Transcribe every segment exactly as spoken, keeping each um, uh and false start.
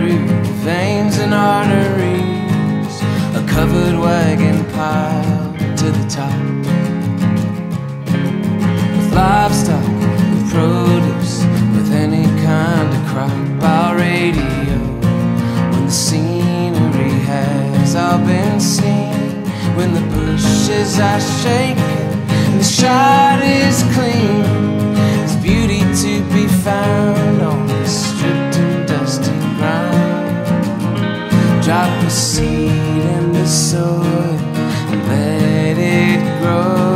through the veins and arteries, a covered wagon piled to the top, with livestock, with produce, with any kind of crop. Our radio, when the scenery has all been seen, when the bushes are shaking and the shot is clean, there's beauty to be found on this stripped and dusty ground. Drop a seed in the soil and let it grow.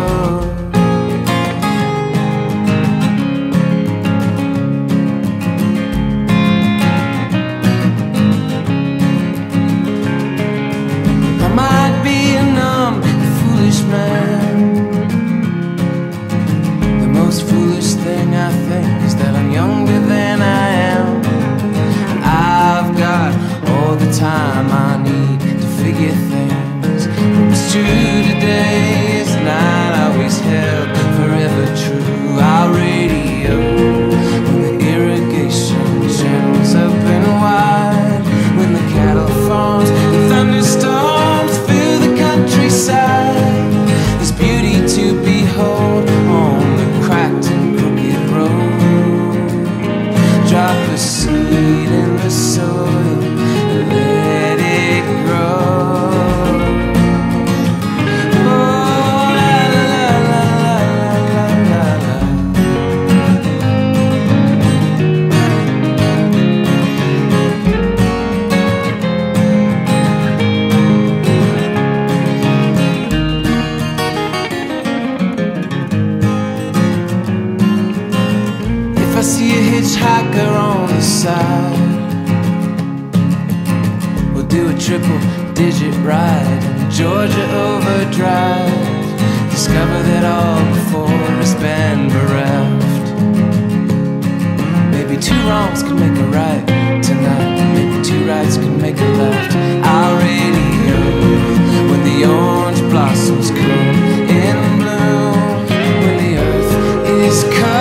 I might be a numb, foolish man. The most foolish thing I think is that I'm younger than I am, and I've got all the time I need to figure things. What's true today is not always held forever true. Our radio, when the irrigation channels open wide, when the cattle farms and thunderstorms fill the countryside, there's beauty to behold on the cracked and crooked road. Drop a seed in the soil and let it grow. If I see a hitchhiker on the side, we'll do a triple digit ride in Georgia overdrive. Discover that all before has been bereft. Maybe two wrongs can make a right tonight, maybe two rights can make a left. Our radio, when the orange blossoms come in bloom, when the earth is coming